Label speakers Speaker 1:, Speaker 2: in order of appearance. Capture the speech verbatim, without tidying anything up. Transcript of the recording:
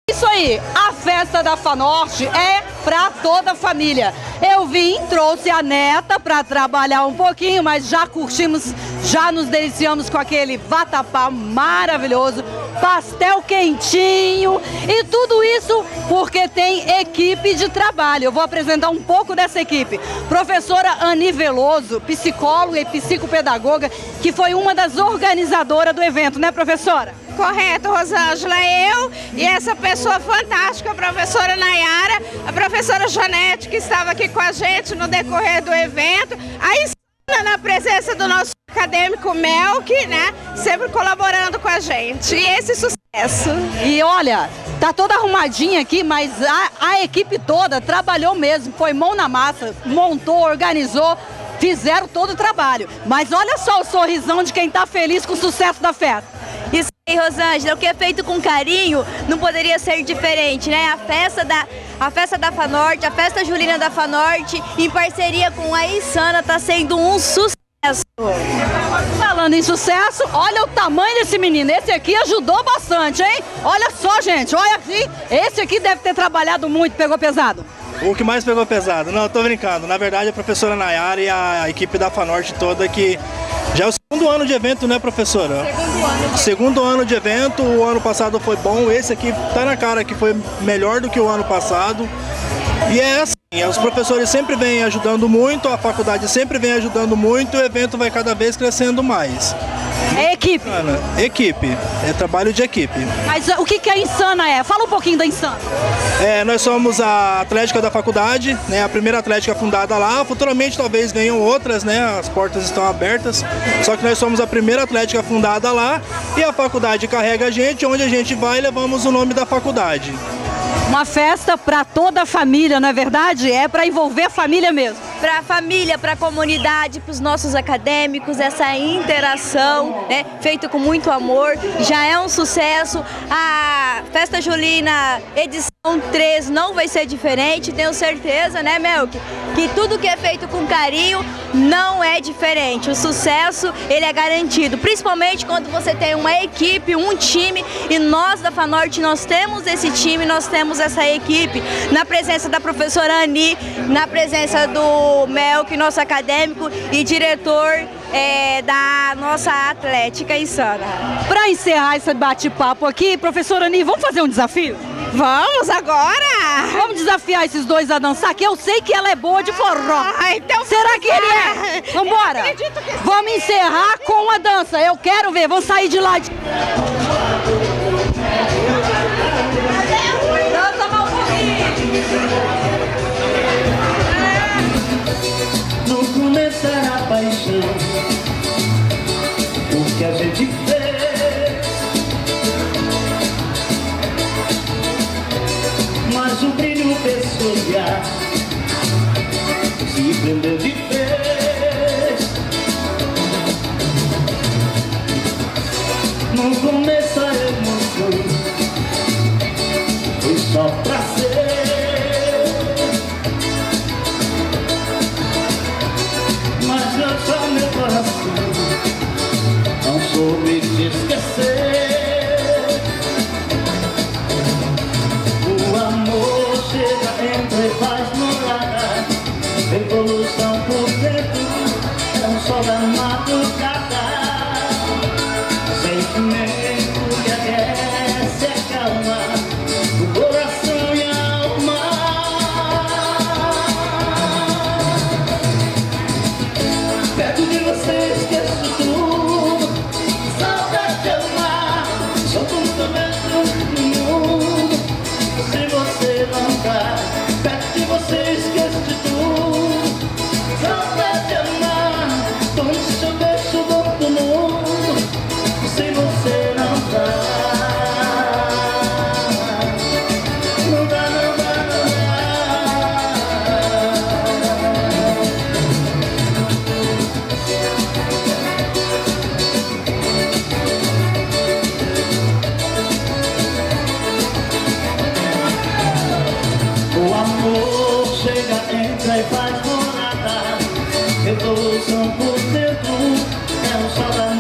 Speaker 1: Isso aí, a festa da FANORTE é para toda a família. Eu vim, trouxe a neta para trabalhar um pouquinho, mas já curtimos, já nos deliciamos com aquele vatapá maravilhoso, pastel quentinho e tudo isso porque tem equipe de trabalho. Eu vou apresentar um pouco dessa equipe. Professora Ani Veloso, psicóloga e psicopedagoga, que foi uma das organizadoras do evento, né, professora?
Speaker 2: Correto, Rosângela. Eu e essa pessoa fantástica, a professora Nayara, a professora Janete, que estava aqui com a gente no decorrer do evento, a Isana, na presença do nosso acadêmico Melk, né, sempre colaborando com a gente. E esse sucesso.
Speaker 1: E olha, tá toda arrumadinha aqui, mas a, a equipe toda trabalhou mesmo, foi mão na massa, montou, organizou, fizeram todo o trabalho. Mas olha só o sorrisão de quem tá feliz com o sucesso da festa.
Speaker 3: Isso aí, Rosângela, o que é feito com carinho não poderia ser diferente, né? A festa da, a festa da FANORTE, a festa julina da FANORTE, em parceria com a Isana, tá sendo um sucesso.
Speaker 1: Falando em sucesso, olha o tamanho desse menino, esse aqui ajudou bastante, hein? Olha só, gente, olha aqui, esse aqui deve ter trabalhado muito, pegou pesado.
Speaker 4: O que mais pegou pesado? Não, eu tô brincando. Na verdade, a professora Nayara e a equipe da FANORTE toda, que já é o segundo ano de evento, né, professora?
Speaker 3: Segundo ano.
Speaker 4: Segundo ano de evento, o ano passado foi bom, esse aqui tá na cara que foi melhor do que o ano passado. E é assim, os professores sempre vêm ajudando muito, a faculdade sempre vem ajudando muito, o evento vai cada vez crescendo mais.
Speaker 1: É equipe.
Speaker 4: Equipe, é trabalho de equipe.
Speaker 1: Mas o que, que a Insana é? Fala um pouquinho da Insana.
Speaker 4: É, nós somos a atlética da faculdade, né, a primeira atlética fundada lá, futuramente talvez venham outras, né, as portas estão abertas, só que nós somos a primeira atlética fundada lá e a faculdade carrega a gente, onde a gente vai levamos o nome da faculdade.
Speaker 1: Uma festa para toda a família, não é verdade? É para envolver a família mesmo.
Speaker 3: Para a família, para a comunidade, para os nossos acadêmicos, essa interação, né, feita com muito amor, já é um sucesso. A Festa Julina edição três não vai ser diferente, tenho certeza, né, Melk? Que tudo que é feito com carinho não é diferente. O sucesso, ele é garantido, principalmente quando você tem uma equipe, um time, e nós da FANORTE, nós temos esse time, nós temos essa equipe, na presença da professora Ani, na presença do Melk, nosso acadêmico e diretor é, da nossa atlética Insana.
Speaker 1: Para encerrar esse bate-papo aqui, professora Ani, vamos fazer um desafio?
Speaker 2: Vamos agora!
Speaker 1: Vamos desafiar esses dois a dançar, que eu sei que ela é boa de forró.
Speaker 2: Ah, então
Speaker 1: será que ele é? Vambora! Vamos encerrar com a dança, eu quero ver, vamos sair de lá. De... Dança mal
Speaker 5: Não começar a paixão, o que a gente fez, mas o brilho pessoal se prendeu de vez. No começo a emoção foi só pra ser, mas não só meu coração não soube te esquecer. O amor chega, entra e faz morada, revolução por dentro, é um sol da madrugada, sentimento que aquece a calma, o coração e a alma. Perto de você esqueço tudo, saudade de amar, sou tudo mesmo no mundo. Se você não tá perto de você esqueço de tudo, saudade de amar, como se eu deixo do outro mundo. Se você não tá, não dá, não dá, não o amor chega, entra e faz morada, revolução por dentro, é um sol da